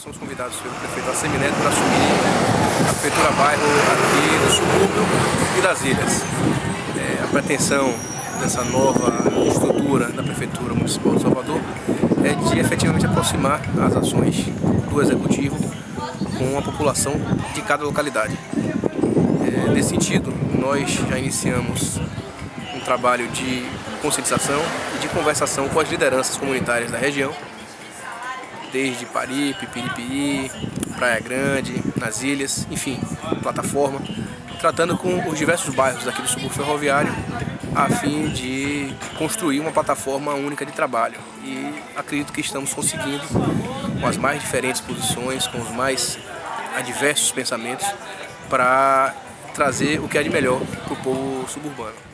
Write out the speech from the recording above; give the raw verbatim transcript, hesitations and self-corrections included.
Nós somos convidados pelo prefeito Assemineto para assumir a prefeitura bairro aqui do subúrbio e das ilhas. É, a pretensão dessa nova estrutura da Prefeitura Municipal de Salvador é de efetivamente aproximar as ações do Executivo com a população de cada localidade. É, nesse sentido, nós já iniciamos um trabalho de conscientização e de conversação com as lideranças comunitárias da região, desde Paripe, Piripiri, Praia Grande, nas ilhas, enfim, plataforma, tratando com os diversos bairros aqui do subúrbio ferroviário, a fim de construir uma plataforma única de trabalho. E acredito que estamos conseguindo, com as mais diferentes posições, com os mais adversos pensamentos, para trazer o que é de melhor para o povo suburbano.